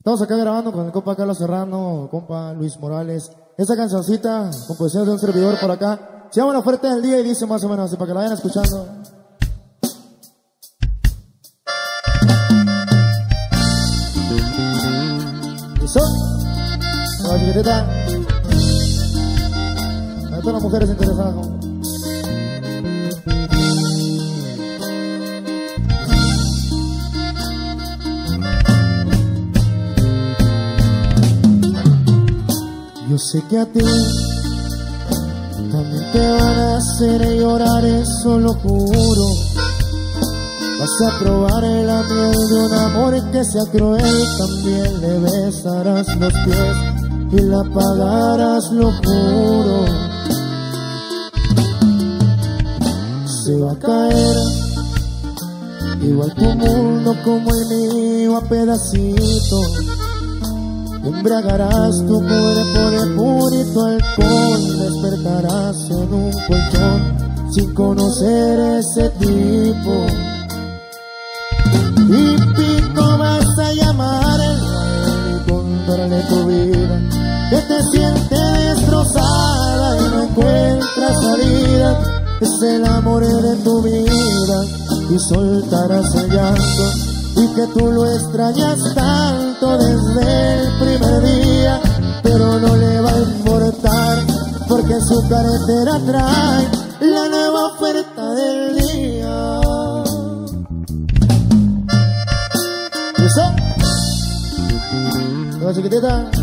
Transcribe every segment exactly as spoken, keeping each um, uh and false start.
Estamos acá grabando con el compa Carlos Serrano, compa Luis Morales. Esta cancioncita, composición de un servidor por acá, se llama La Oferta del Día y dice más o menos así, para que la vayan escuchando. ¿Listo? La chiquitita. A todas las mujeres interesadas, ¿no? Yo sé que a ti también te van a hacer llorar, eso lo juro. Vas a probar la miel de un amor que sea cruel. También le besarás los pies y la pagarás, lo juro. Se va a caer igual tu mundo como el mío a pedacitos. Embriagarás tu cuerpo de purito alcohol, despertarás en un colchón sin conocer ese tipo. Y pico vas a llamarle y contarle tu vida, que te siente destrozada y no encuentras salida. Es el amor de tu vida y soltarás el llanto, y que tú lo extrañas tanto desde el primer día, pero no le va a importar, porque en su carretera trae la nueva oferta del día. ¿Eso? ¿La chiquitita?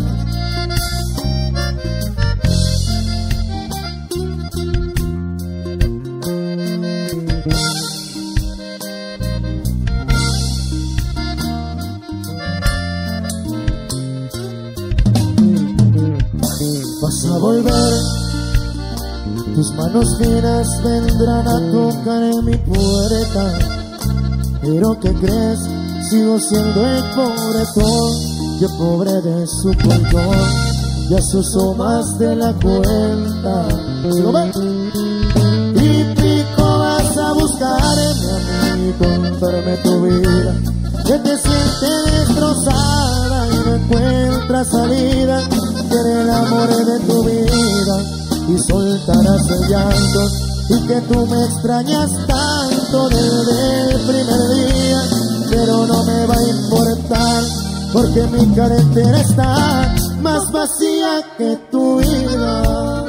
Vas a volver, tus manos finas vendrán a tocar en mi puerta. Pero ¿qué crees? Sigo siendo el pobretón, yo pobre de su colchón, ya se usó más de la cuenta. ¿Lo ves? Y pico vas a buscarme a mí, contarme tu vida, que te sientes destrozada y no encuentras salida. Quiere el amor de tu vida y soltarás el llanto, y que tú me extrañas tanto desde el primer día, pero no me va a importar, porque mi carretera está más vacía que tu vida.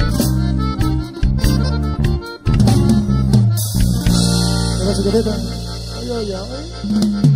¿Qué pasa, chiquitita? Ay, ay, ay.